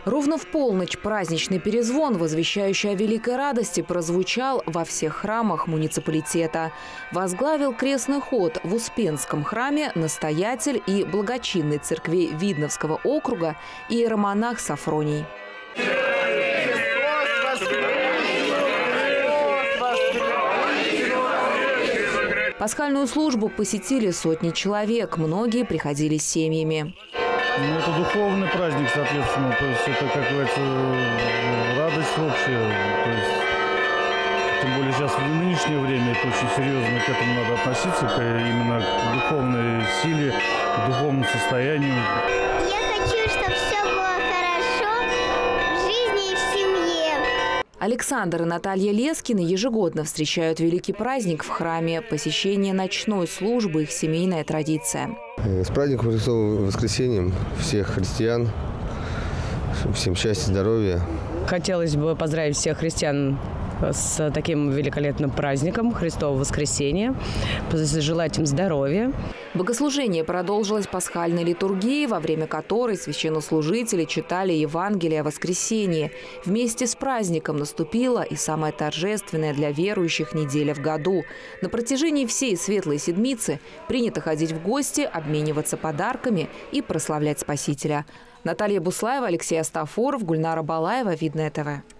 Ровно в полночь праздничный перезвон, возвещающий о великой радости, прозвучал во всех храмах муниципалитета. Возглавил крестный ход в Успенском храме настоятель и благочинной церкви Видновского округа иеромонах Сафроний. Пасхальную службу посетили сотни человек, многие приходили с семьями. Это духовный праздник, соответственно, то есть это, как говорится, радость общая. То есть, тем более сейчас в нынешнее время это очень серьезно к этому надо относиться, именно к духовной силе, к духовному состоянию. Я хочу, чтобы все было хорошо в жизни и в семье. Александр и Наталья Лескины ежегодно встречают великий праздник в храме. Посещение ночной службы – их семейная традиция. С праздником Христовым воскресением всех христиан. Всем счастья, здоровья. Хотелось бы поздравить всех христиан с таким великолепным праздником Христового воскресения, желать им здоровья. Богослужение продолжилось пасхальной литургией, во время которой священнослужители читали Евангелие о воскресении. Вместе с праздником наступила и самая торжественная для верующих неделя в году. На протяжении всей Светлой Седмицы принято ходить в гости, обмениваться подарками и прославлять Спасителя. Наталья Буслаева, Алексей Астафуров, Гульнара Балаева, Видное ТВ.